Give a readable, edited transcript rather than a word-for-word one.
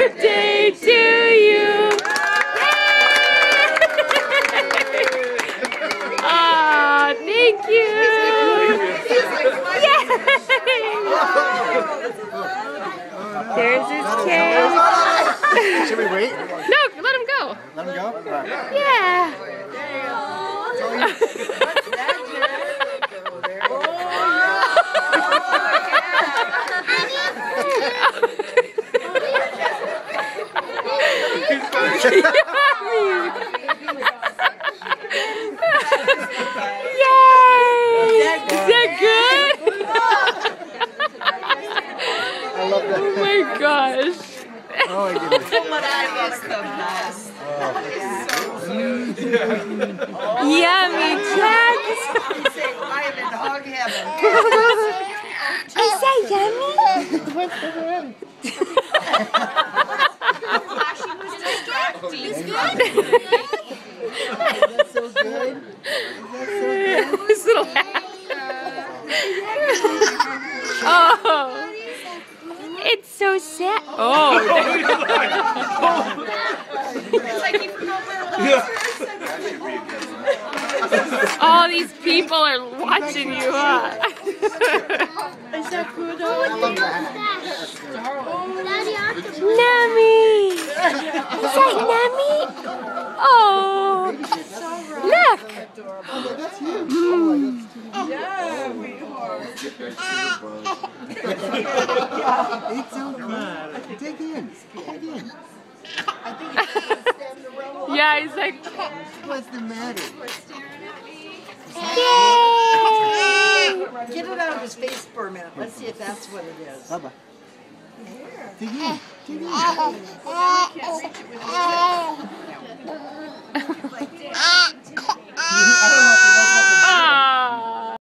birthday to you. Aw, thank you. Yay! There's his cake. Should we wait? No, let him go. Let him go? Right. Yeah. Yay! Is that good? I love that. Oh my gosh. Oh my goodness. Yummy chat. Is that yummy? He's good. That's so good. This little hat. Oh, it's so sad. Oh. All these people are watching you, huh? Is that good? I love that. Nummy! Is that Nummy? Oh! Look! That's huge. Yeah, we are. It's so good. Dig in. Dig in. Yeah, he's like... What's the matter? Yay! Get it out of his face for a minute. Let's see if that's what it is. Bubba. Dig in. Dig in. I can't reach it with his